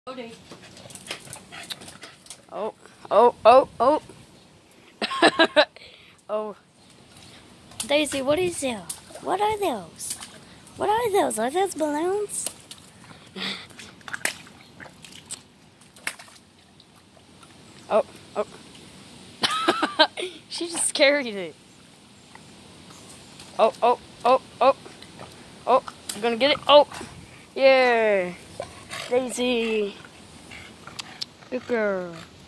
Oh, oh, oh, oh. Oh. Daisy, what is that? What are those? What are those? Are those balloons? Oh, oh. She just carried it. Oh, oh, oh, oh. Oh, you gonna get it? Oh, yeah. Daisy. Good girl.